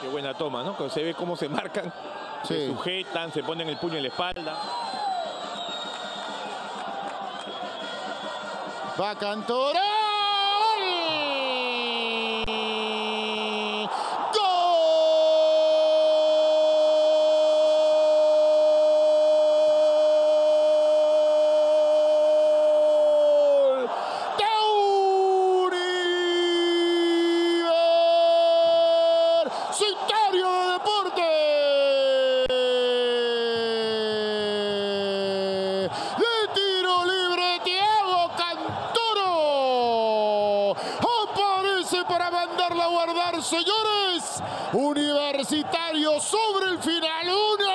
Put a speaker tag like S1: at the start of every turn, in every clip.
S1: Qué buena toma, ¿no? Que se ve cómo se marcan, se sujetan, se ponen el puño en la espalda.
S2: Va Cantoro. Universitario de Deportes. De tiro libre, Thiago Cantoro. Aparece para mandarla a guardar, señores. Universitario sobre el final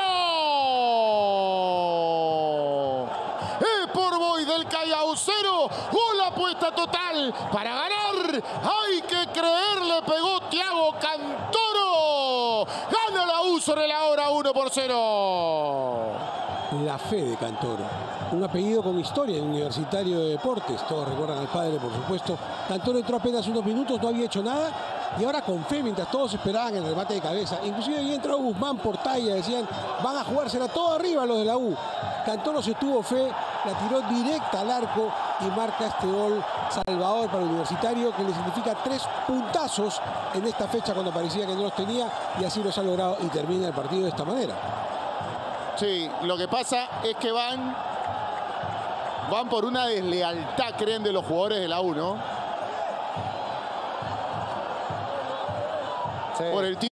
S2: 1. Por Boy del Callao 0. Gol apuesta total para ganar. Hay que creerle, pegó Thiago Cantoro. Gana la U sobre la hora 1-0.
S3: La fe de Cantoro. Un apellido con historia en Universitario de Deportes. Todos recuerdan al padre, por supuesto. Cantoro entró apenas unos minutos, no había hecho nada. Y ahora con fe, mientras todos esperaban el remate de cabeza. Inclusive ahí entró Guzmán por talla. Decían, van a jugársela todo arriba los de la U. Cantoro se tuvo fe, la tiró directa al arco y marca este gol salvador para el Universitario, que le significa 3 puntazos en esta fecha cuando parecía que no los tenía, y así los ha logrado y termina el partido de esta manera.
S2: Sí, lo que pasa es que van por una deslealtad, creen, de los jugadores de la U, ¿no? Sí. Por el